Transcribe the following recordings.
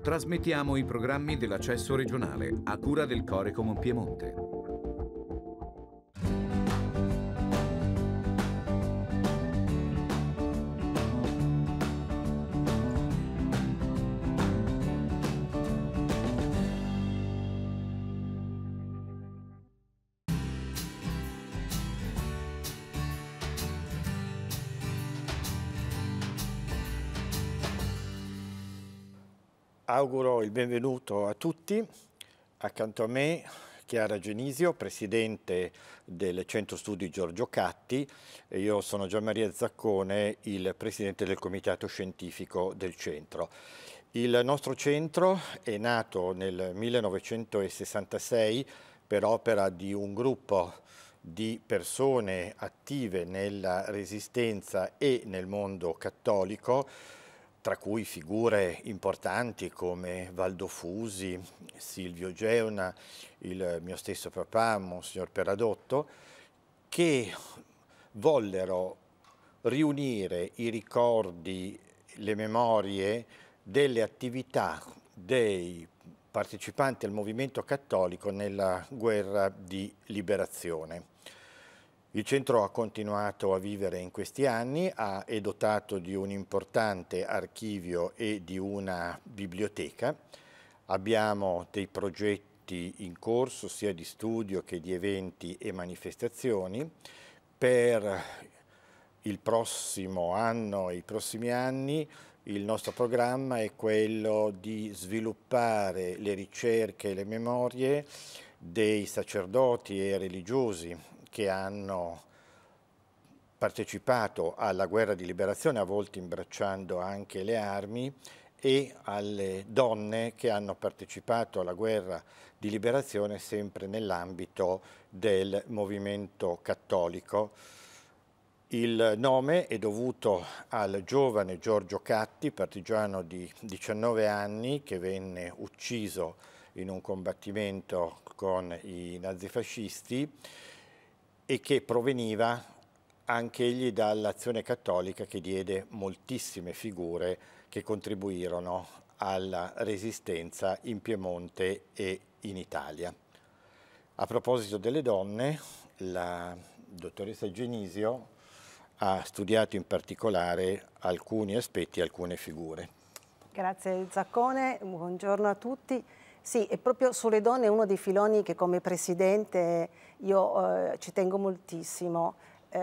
Trasmettiamo i programmi dell'Accesso Regionale a cura del Corecom Piemonte. Auguro il benvenuto a tutti. Accanto a me Chiara Genisio, presidente del Centro Studi Giorgio Catti, e io sono Gianmaria Zaccone, il presidente del comitato scientifico del centro. Il nostro centro è nato nel 1966 per opera di un gruppo di persone attive nella Resistenza e nel mondo cattolico, tra cui figure importanti come Valdo Fusi, Silvio Geuna, il mio stesso papà, Monsignor Peradotto, che vollero riunire i ricordi, le memorie delle attività dei partecipanti al movimento cattolico nella guerra di liberazione. Il centro ha continuato a vivere in questi anni, è dotato di un importante archivio e di una biblioteca. Abbiamo dei progetti in corso sia di studio che di eventi e manifestazioni. Per il prossimo anno e i prossimi anni il nostro programma è quello di sviluppare le ricerche e le memorie dei sacerdoti e religiosi che hanno partecipato alla guerra di liberazione, a volte imbracciando anche le armi, e alle donne che hanno partecipato alla guerra di liberazione sempre nell'ambito del movimento cattolico. Il nome è dovuto al giovane Giorgio Catti, partigiano di 19 anni, che venne ucciso in un combattimento con i nazifascisti e che proveniva anche egli dall'Azione Cattolica, che diede moltissime figure che contribuirono alla resistenza in Piemonte e in Italia. A proposito delle donne, la dottoressa Genisio ha studiato in particolare alcuni aspetti, alcune figure. Grazie Zaccone, buongiorno a tutti. Sì, è proprio sulle donne uno dei filoni che come presidente io ci tengo moltissimo.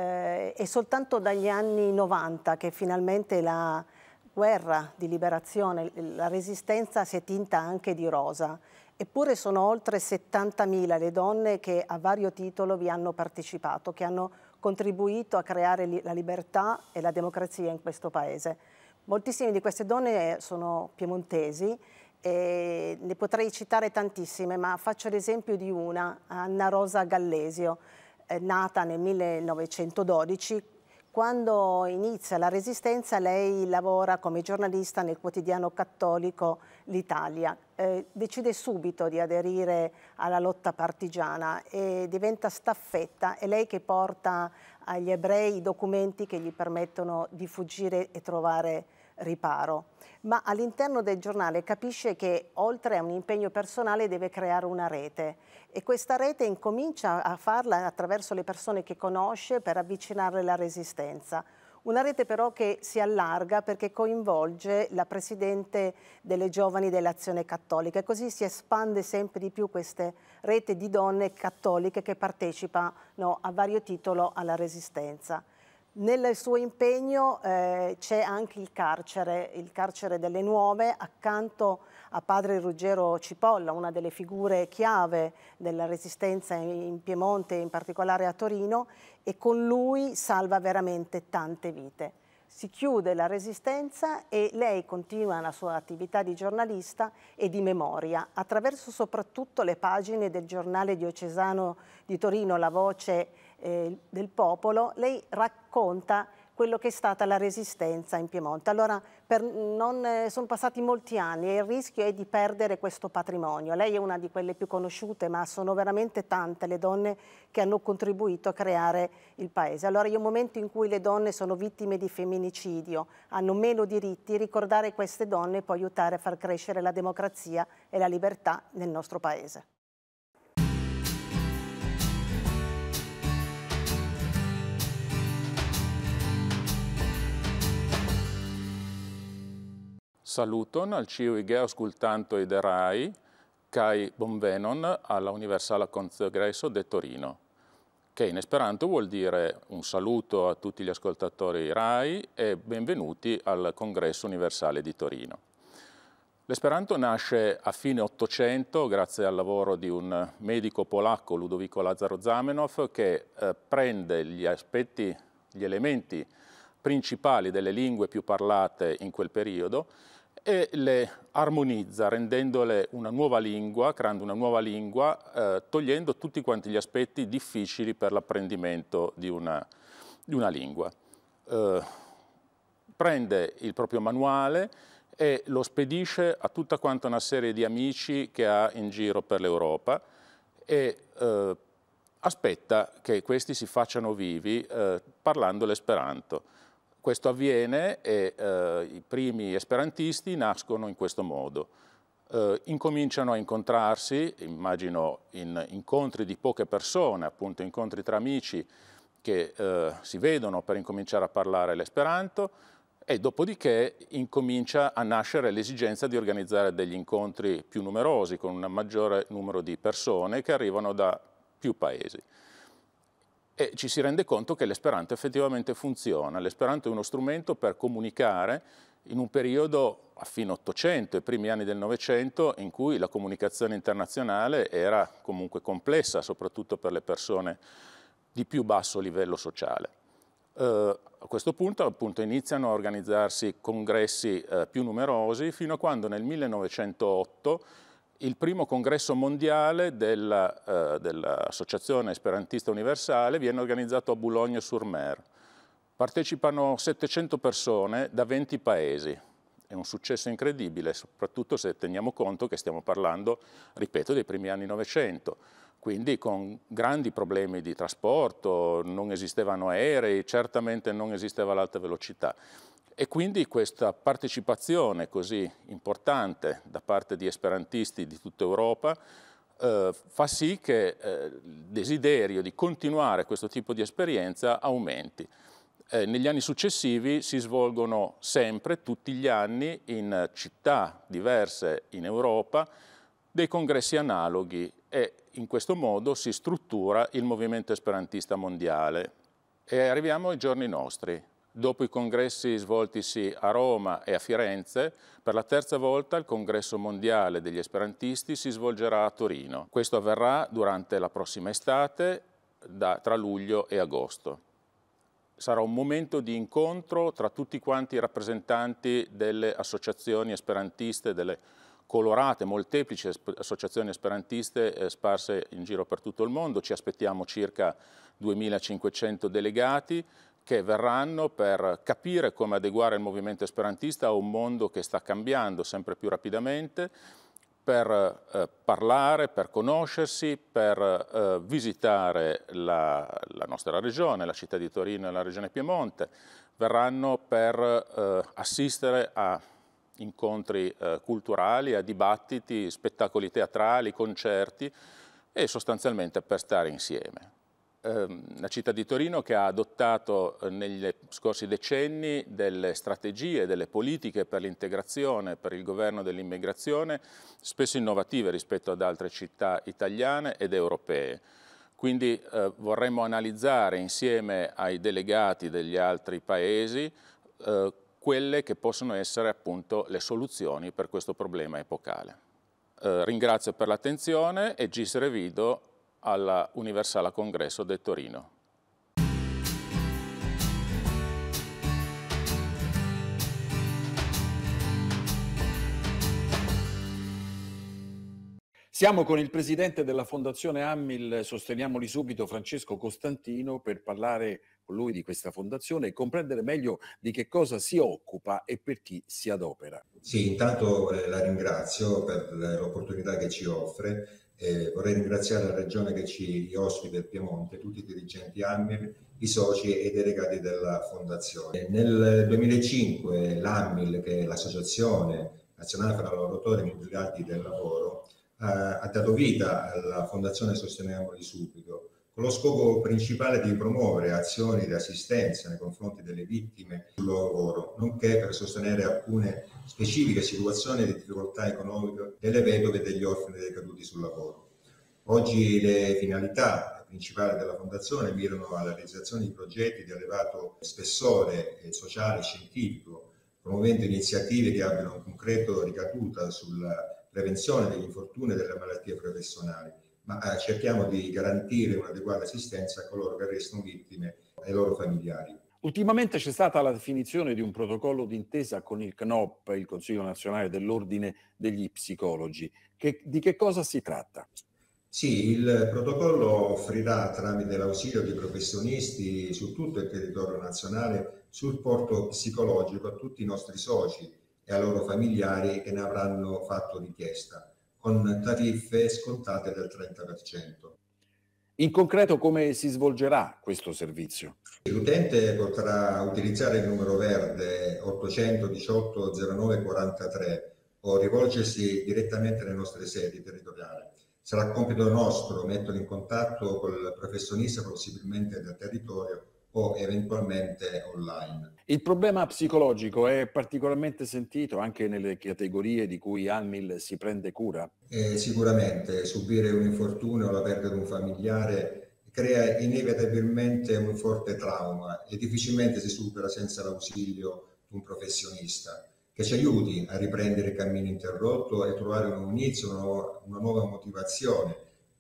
È soltanto dagli anni 90 che finalmente la guerra di liberazione, la resistenza si è tinta anche di rosa. Eppure sono oltre 70.000 le donne che a vario titolo vi hanno partecipato, che hanno contribuito a creare la libertà e la democrazia in questo paese. Moltissime di queste donne sono piemontesi e ne potrei citare tantissime, ma faccio l'esempio di una, Anna Rosa Gallesio, nata nel 1912. Quando inizia la Resistenza lei lavora come giornalista nel quotidiano cattolico L'Italia. Decide subito di aderire alla lotta partigiana e diventa staffetta. È lei che porta agli ebrei i documenti che gli permettono di fuggire e trovare riparo. Ma all'interno del giornale capisce che oltre a un impegno personale deve creare una rete e questa rete incomincia a farla attraverso le persone che conosce per avvicinarle alla resistenza. Una rete però che si allarga perché coinvolge la Presidente delle Giovani dell'Azione Cattolica e così si espande sempre di più questa rete di donne cattoliche che partecipano a vario titolo alla resistenza. Nel suo impegno c'è anche il carcere delle Nuove, accanto a padre Ruggero Cipolla, una delle figure chiave della resistenza in Piemonte, in particolare a Torino, e con lui salva veramente tante vite. Si chiude la resistenza e lei continua la sua attività di giornalista e di memoria, attraverso soprattutto le pagine del giornale diocesano di Torino, La Voce del Popolo. Lei racconta quello che è stata la resistenza in Piemonte. Allora, sono passati molti anni e il rischio è di perdere questo patrimonio. Lei è una di quelle più conosciute, ma sono veramente tante le donne che hanno contribuito a creare il Paese. Allora, in un momento in cui le donne sono vittime di femminicidio, hanno meno diritti, ricordare queste donne può aiutare a far crescere la democrazia e la libertà nel nostro Paese. Saluton al ciu ige auscultanto de RAI, kai bonvenon alla Universala Congresso de Torino, che in esperanto vuol dire un saluto a tutti gli ascoltatori RAI e benvenuti al Congresso Universale di Torino. L'esperanto nasce a fine Ottocento grazie al lavoro di un medico polacco, Ludovico Lazzaro Zamenhof, che prende gli elementi principali delle lingue più parlate in quel periodo e le armonizza rendendole una nuova lingua, creando una nuova lingua, togliendo tutti quanti gli aspetti difficili per l'apprendimento di una lingua. Prende il proprio manuale e lo spedisce a tutta quanta una serie di amici che ha in giro per l'Europa e aspetta che questi si facciano vivi parlando l'esperanto. Questo avviene e i primi esperantisti nascono in questo modo. Incominciano a incontrarsi, immagino in incontri di poche persone, appunto incontri tra amici che si vedono per incominciare a parlare l'esperanto e dopodiché incomincia a nascere l'esigenza di organizzare degli incontri più numerosi con un maggiore numero di persone che arrivano da più paesi. E ci si rende conto che l'esperanto effettivamente funziona. L'esperanto è uno strumento per comunicare in un periodo a fine Ottocento e primi anni del Novecento in cui la comunicazione internazionale era comunque complessa, soprattutto per le persone di più basso livello sociale. A questo punto appunto iniziano a organizzarsi congressi più numerosi fino a quando nel 1908 il primo congresso mondiale dell'Associazione Esperantista Universale viene organizzato a Boulogne-sur-Mer. Partecipano 700 persone da 20 paesi. È un successo incredibile, soprattutto se teniamo conto che stiamo parlando, ripeto, dei primi anni Novecento. Quindi con grandi problemi di trasporto, non esistevano aerei, certamente non esisteva l'alta velocità. E quindi questa partecipazione così importante da parte di esperantisti di tutta Europa fa sì che il desiderio di continuare questo tipo di esperienza aumenti. Negli anni successivi si svolgono sempre, tutti gli anni, in città diverse in Europa, dei congressi analoghi e in questo modo si struttura il movimento esperantista mondiale. E arriviamo ai giorni nostri. Dopo i congressi svoltisi a Roma e a Firenze, per la terza volta il congresso mondiale degli esperantisti si svolgerà a Torino. Questo avverrà durante la prossima estate, tra luglio e agosto. Sarà un momento di incontro tra tutti quanti i rappresentanti delle associazioni esperantiste, delle colorate, molteplici associazioni esperantiste sparse in giro per tutto il mondo. Ci aspettiamo circa 2500 delegati che verranno per capire come adeguare il movimento esperantista a un mondo che sta cambiando sempre più rapidamente, per parlare, per conoscersi, per visitare la nostra regione, la città di Torino e la regione Piemonte. Verranno per assistere a incontri culturali, a dibattiti, spettacoli teatrali, concerti e sostanzialmente per stare insieme. La città di Torino che ha adottato negli scorsi decenni delle strategie, delle politiche per l'integrazione, per il governo dell'immigrazione, spesso innovative rispetto ad altre città italiane ed europee. Quindi vorremmo analizzare insieme ai delegati degli altri paesi quelle che possono essere appunto le soluzioni per questo problema epocale. Ringrazio per l'attenzione e gis revido alla Universala Congresso de Torino. Siamo con il presidente della Fondazione Ammil Sosteniamoli Subito, Francesco Costantino, per parlare con lui di questa fondazione e comprendere meglio di che cosa si occupa e per chi si adopera. Sì, intanto la ringrazio per l'opportunità che ci offre. Vorrei ringraziare la Regione che ci ospita, il Piemonte, tutti i dirigenti ANMIL, i soci e i delegati della Fondazione. Nel 2005 l'ANMIL, che è l'Associazione Nazionale per Lavoratori Immigrati del Lavoro, ha dato vita alla Fondazione Sosteniamoli Subito, con lo scopo principale di promuovere azioni di assistenza nei confronti delle vittime sul lavoro, nonché per sostenere alcune specifiche situazioni di difficoltà economiche delle vedove e degli orfani dei caduti sul lavoro. Oggi le finalità principali della Fondazione mirano alla realizzazione di progetti di elevato spessore sociale e scientifico, promuovendo iniziative che abbiano un concreto ricaduta sulla prevenzione degli infortuni e delle malattie professionali, ma cerchiamo di garantire un'adeguata assistenza a coloro che restano vittime e ai loro familiari. Ultimamente c'è stata la definizione di un protocollo d'intesa con il CNOP, il Consiglio Nazionale dell'Ordine degli Psicologi. Di che cosa si tratta? Sì, il protocollo offrirà tramite l'ausilio di professionisti su tutto il territorio nazionale supporto psicologico a tutti i nostri soci e ai loro familiari che ne avranno fatto richiesta, con tariffe scontate del 30%. In concreto come si svolgerà questo servizio? L'utente potrà utilizzare il numero verde 818 09 43 o rivolgersi direttamente alle nostre sedi territoriali. Sarà compito nostro metterlo in contatto col professionista, possibilmente del territorio o eventualmente online. Il problema psicologico è particolarmente sentito anche nelle categorie di cui ANMIL si prende cura? Sicuramente subire un infortunio o la perdita di un familiare crea inevitabilmente un forte trauma e difficilmente si supera senza l'ausilio di un professionista che ci aiuti a riprendere il cammino interrotto e trovare un inizio, una nuova motivazione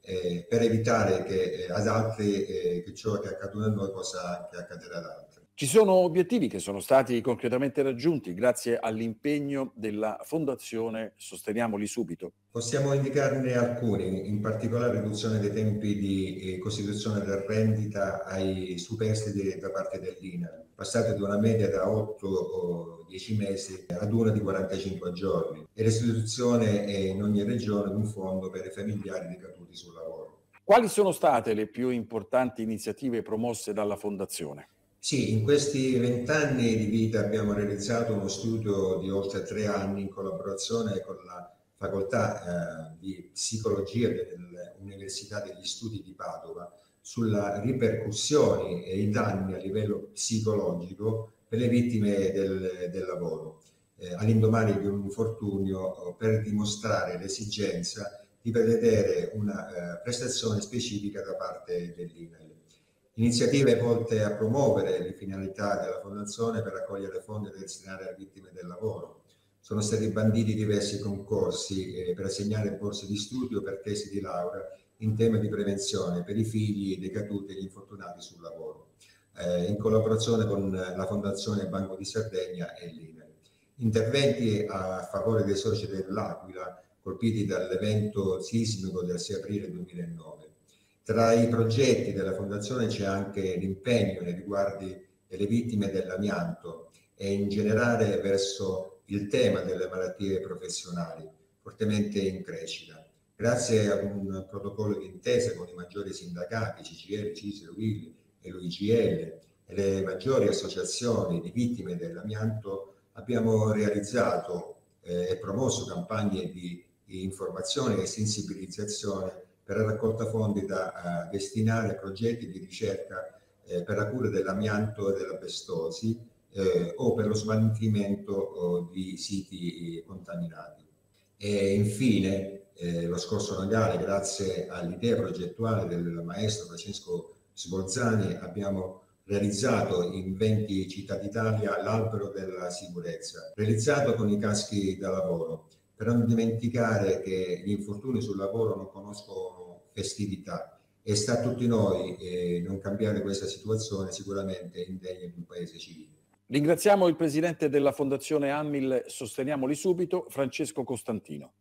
per evitare che ad altri che ciò che è accaduto a noi possa anche accadere ad altri. Ci sono obiettivi che sono stati concretamente raggiunti grazie all'impegno della Fondazione Sosteniamoli Subito? Possiamo indicarne alcuni, in particolare riduzione dei tempi di costituzione del rendita ai superstiti da parte dell'INAIL, passati da una media da 8 o 10 mesi ad una di 45 giorni, e l'istituzione in ogni regione di un fondo per i familiari dei caduti sul lavoro. Quali sono state le più importanti iniziative promosse dalla Fondazione? Sì, in questi 20 anni di vita abbiamo realizzato uno studio di oltre 3 anni in collaborazione con la facoltà di psicologia dell'Università degli Studi di Padova sulla ripercussioni e i danni a livello psicologico per le vittime del lavoro all'indomani di un infortunio, per dimostrare l'esigenza di prevedere una prestazione specifica da parte dell'INAIL. Iniziative volte a promuovere le finalità della Fondazione per raccogliere fondi da destinare alle vittime del lavoro. Sono stati banditi diversi concorsi per assegnare borse di studio per tesi di laurea in tema di prevenzione per i figli dei caduti e gli infortunati sul lavoro, in collaborazione con la Fondazione Banco di Sardegna e l'INAIL. Interventi a favore dei soci dell'Aquila colpiti dall'evento sismico del 6 aprile 2009. Tra i progetti della Fondazione c'è anche l'impegno nei riguardi delle vittime dell'amianto e in generale verso il tema delle malattie professionali, fortemente in crescita. Grazie a un protocollo di intesa con i maggiori sindacati, CGIL, CISL, UIL e l'UIGL e le maggiori associazioni di vittime dell'amianto, abbiamo realizzato e promosso campagne di informazione e sensibilizzazione per la raccolta fondi da destinare a progetti di ricerca per la cura dell'amianto e dell'asbestosi o per lo smaltimento di siti contaminati. E infine, lo scorso Natale, grazie all'idea progettuale del maestro Francesco Sbolzani, abbiamo realizzato in 20 città d'Italia l'albero della sicurezza, realizzato con i caschi da lavoro, per non dimenticare che gli infortuni sul lavoro non conoscono festività e sta a tutti noi non cambiare questa situazione, sicuramente indegna di un paese civile. Ringraziamo il presidente della Fondazione ANMIL Sosteniamoli Subito, Francesco Costantino.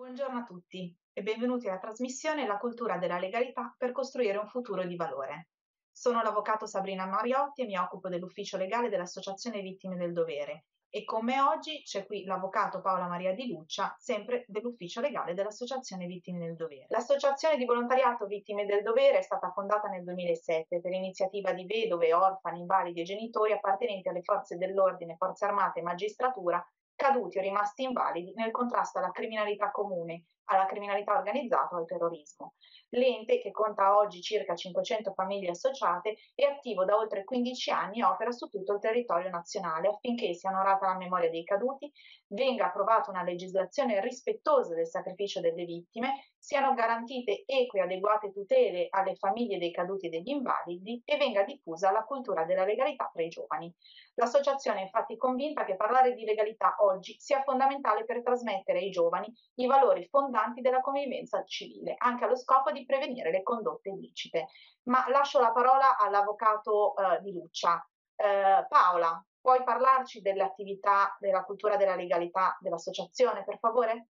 Buongiorno a tutti e benvenuti alla trasmissione La cultura della legalità per costruire un futuro di valore. Sono l'avvocato Sabrina Mariotti e mi occupo dell'ufficio legale dell'Associazione Vittime del Dovere e con me oggi c'è qui l'avvocato Paola Maria Di Luccia, sempre dell'ufficio legale dell'Associazione Vittime del Dovere. L'Associazione di Volontariato Vittime del Dovere è stata fondata nel 2007 per iniziativa di vedove, orfani, invalidi e genitori appartenenti alle forze dell'ordine, forze armate e magistratura caduti o rimasti invalidi nel contrasto alla criminalità comune, alla criminalità organizzata o al terrorismo. L'ente, che conta oggi circa 500 famiglie associate, è attivo da oltre 15 anni e opera su tutto il territorio nazionale affinché sia onorata la memoria dei caduti, venga approvata una legislazione rispettosa del sacrificio delle vittime, siano garantite eque e adeguate tutele alle famiglie dei caduti e degli invalidi e venga diffusa la cultura della legalità tra i giovani. L'associazione è infatti convinta che parlare di legalità oggi sia fondamentale per trasmettere ai giovani i valori fondanti della convivenza civile, anche allo scopo di prevenire le condotte illecite. Ma lascio la parola all'avvocato Di Luccia. Paola, puoi parlarci delle attività della cultura della legalità dell'associazione, per favore?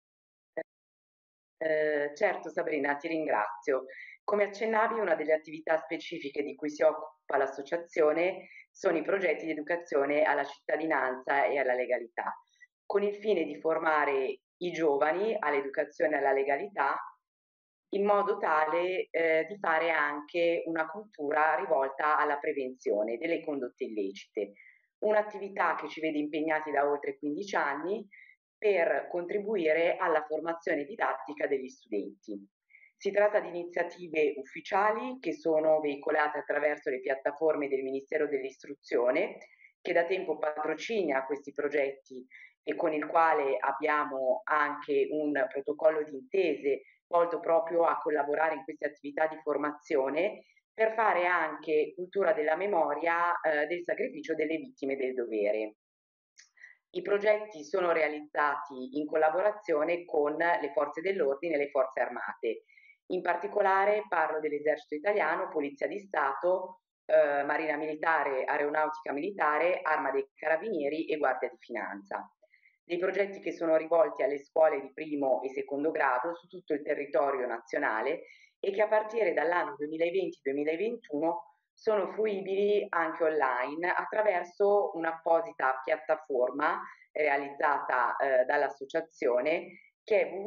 Certo Sabrina, ti ringrazio. Come accennavi, una delle attività specifiche di cui si occupa l'associazione sono i progetti di educazione alla cittadinanza e alla legalità, con il fine di formare i giovani all'educazione e alla legalità in modo tale di fare anche una cultura rivolta alla prevenzione delle condotte illecite, un'attività che ci vede impegnati da oltre 15 anni per contribuire alla formazione didattica degli studenti. Si tratta di iniziative ufficiali che sono veicolate attraverso le piattaforme del Ministero dell'Istruzione, che da tempo patrocina questi progetti e con il quale abbiamo anche un protocollo di intese volto proprio a collaborare in queste attività di formazione per fare anche cultura della memoria del sacrificio delle vittime del dovere. I progetti sono realizzati in collaborazione con le forze dell'ordine e le forze armate. In particolare parlo dell'Esercito Italiano, Polizia di Stato, Marina Militare, Aeronautica Militare, Arma dei Carabinieri e Guardia di Finanza. Dei progetti che sono rivolti alle scuole di primo e secondo grado su tutto il territorio nazionale e che a partire dall'anno 2020-2021 sono fruibili anche online attraverso un'apposita piattaforma realizzata dall'associazione che è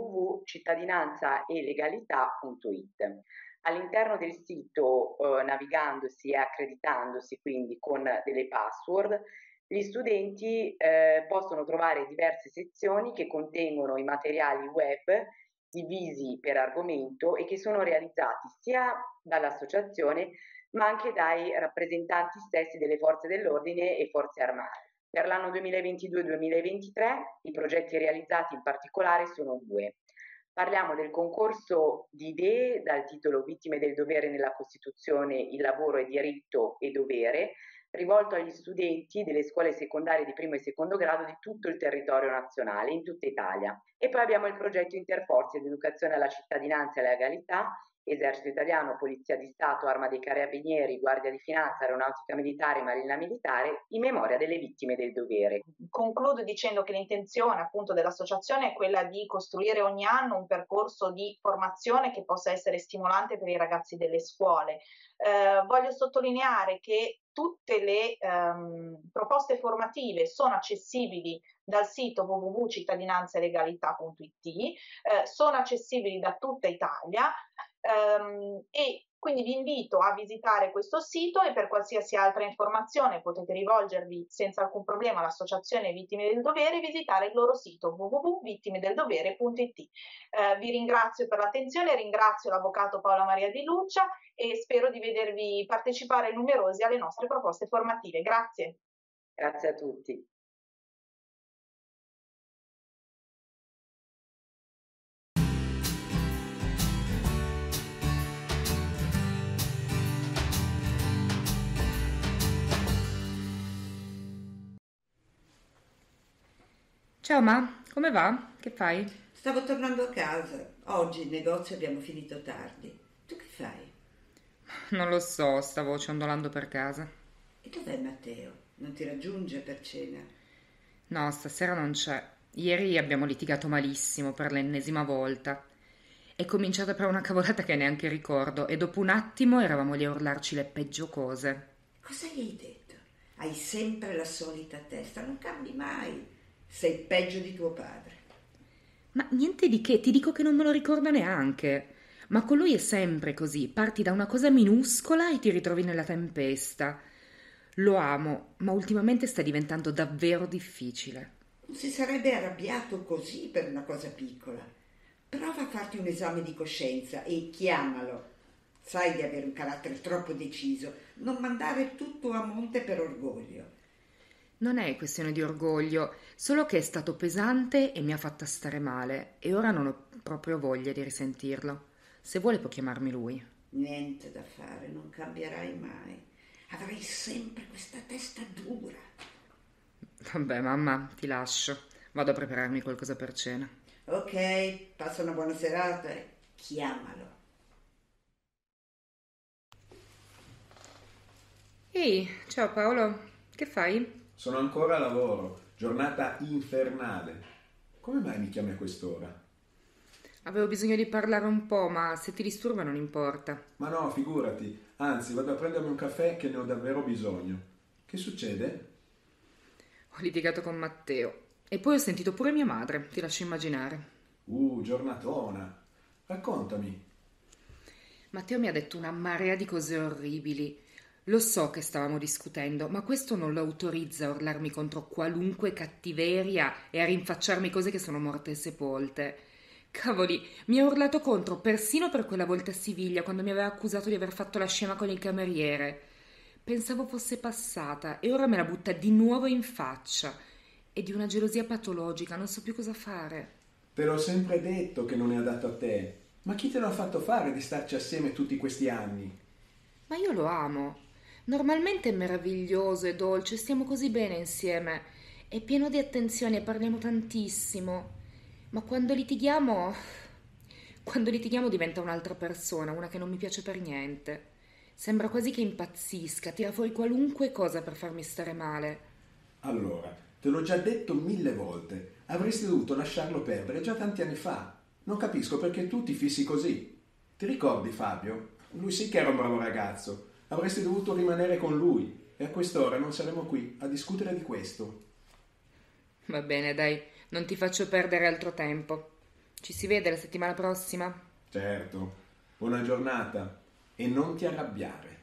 www.cittadinanzaelegalità.it. All'interno del sito, navigandosi e accreditandosi quindi con delle password, gli studenti possono trovare diverse sezioni che contengono i materiali web divisi per argomento e che sono realizzati sia dall'associazione ma anche dai rappresentanti stessi delle forze dell'ordine e forze armate. Per l'anno 2022-2023 i progetti realizzati in particolare sono due. Parliamo del concorso di idee dal titolo Vittime del dovere nella Costituzione, il lavoro è diritto e dovere, rivolto agli studenti delle scuole secondarie di primo e secondo grado di tutto il territorio nazionale, in tutta Italia. E poi abbiamo il progetto Interforze di educazione alla cittadinanza e alla legalità, Esercito Italiano, Polizia di Stato, Arma dei Carabinieri, Guardia di Finanza, Aeronautica Militare, Marina Militare, in memoria delle vittime del dovere. Concludo dicendo che l'intenzione appunto dell'associazione è quella di costruire ogni anno un percorso di formazione che possa essere stimolante per i ragazzi delle scuole. Voglio sottolineare che tutte le proposte formative sono accessibili dal sito www.cittadinanzaelegalità.it, sono accessibili da tutta Italia e quindi vi invito a visitare questo sito e per qualsiasi altra informazione potete rivolgervi senza alcun problema all'Associazione Vittime del Dovere e visitare il loro sito www.vittimedeldovere.it. Vi ringrazio per l'attenzione, ringrazio l'avvocato Paola Maria Di Luccia e spero di vedervi partecipare numerosi alle nostre proposte formative. Grazie. Grazie a tutti. Ciao Ma, come va? Che fai? Stavo tornando a casa. Oggi in negozio abbiamo finito tardi. Tu che fai? Non lo so, stavo ciondolando per casa. E dov'è Matteo? Non ti raggiunge per cena? No, stasera non c'è. Ieri abbiamo litigato malissimo per l'ennesima volta. È cominciata per una cavolata che neanche ricordo e dopo un attimo eravamo lì a urlarci le peggio cose. Cosa gli hai detto? Hai sempre la solita testa, non cambi mai. Sei peggio di tuo padre. Ma niente di che, ti dico che non me lo ricordo neanche. Ma con lui è sempre così, parti da una cosa minuscola e ti ritrovi nella tempesta. Lo amo, ma ultimamente sta diventando davvero difficile. Non si sarebbe arrabbiato così per una cosa piccola. Prova a farti un esame di coscienza e chiamalo. Sai di avere un carattere troppo deciso, non mandare tutto a monte per orgoglio. Non è questione di orgoglio, solo che è stato pesante e mi ha fatta stare male e ora non ho proprio voglia di risentirlo. Se vuole può chiamarmi lui. Niente da fare, non cambierai mai. Avrai sempre questa testa dura. Vabbè, mamma, ti lascio. Vado a prepararmi qualcosa per cena. Ok, passa una buona serata e chiamalo. Ehi, ciao Paolo, che fai? Sono ancora a lavoro, giornata infernale. Come mai mi chiami a quest'ora? Avevo bisogno di parlare un po', ma se ti disturba non importa. Ma no, figurati. Anzi, vado a prendermi un caffè che ne ho davvero bisogno. Che succede? Ho litigato con Matteo e poi ho sentito pure mia madre, ti lascio immaginare. Giornatona. Raccontami. Matteo mi ha detto una marea di cose orribili. Lo so che stavamo discutendo, ma questo non lo autorizza a urlarmi contro qualunque cattiveria e a rinfacciarmi cose che sono morte e sepolte. Cavoli, mi ha urlato contro persino per quella volta a Siviglia, quando mi aveva accusato di aver fatto la scema con il cameriere. Pensavo fosse passata e ora me la butta di nuovo in faccia. È di una gelosia patologica, non so più cosa fare. Te l'ho sempre detto che non è adatto a te. Ma chi te l'ha fatto fare di starci assieme tutti questi anni? Ma io lo amo. Normalmente è meraviglioso e dolce, stiamo così bene insieme. È pieno di attenzioni e parliamo tantissimo. Ma quando litighiamo diventa un'altra persona, una che non mi piace per niente. Sembra quasi che impazzisca, tira fuori qualunque cosa per farmi stare male. Allora, te l'ho già detto 1000 volte. Avresti dovuto lasciarlo perdere già tanti anni fa. Non capisco perché tu ti fissi così. Ti ricordi Fabio? Lui sì che era un bravo ragazzo. Avresti dovuto rimanere con lui e a quest'ora non saremo qui a discutere di questo. Va bene, dai, non ti faccio perdere altro tempo. Ci si vede la settimana prossima? Certo. Buona giornata e non ti arrabbiare.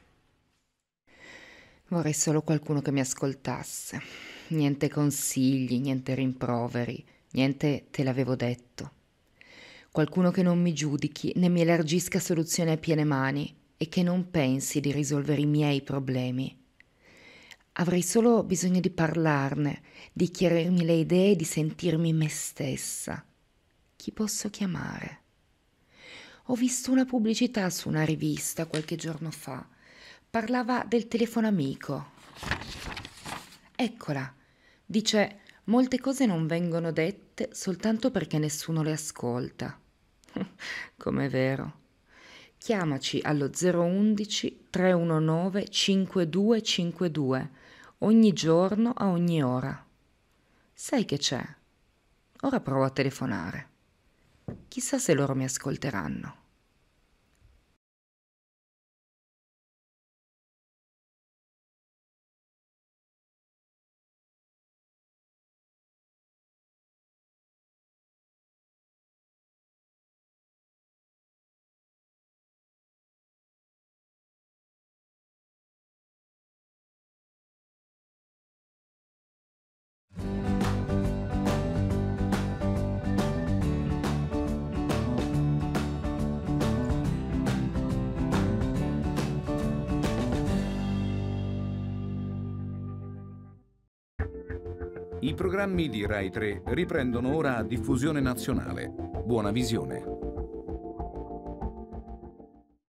Vorrei solo qualcuno che mi ascoltasse. Niente consigli, niente rimproveri, niente te l'avevo detto. Qualcuno che non mi giudichi né mi elargisca soluzioni a piene mani e che non pensi di risolvere i miei problemi. Avrei solo bisogno di parlarne, di chiarirmi le idee e di sentirmi me stessa. Chi posso chiamare? Ho visto una pubblicità su una rivista qualche giorno fa. Parlava del telefono amico. Eccola. Dice: molte cose non vengono dette soltanto perché nessuno le ascolta. Com'è vero. Chiamaci allo 011 319 5252 ogni giorno a ogni ora. Sai che c'è? Ora provo a telefonare. Chissà se loro mi ascolteranno. I programmi di Rai 3 riprendono ora a diffusione nazionale. Buona visione.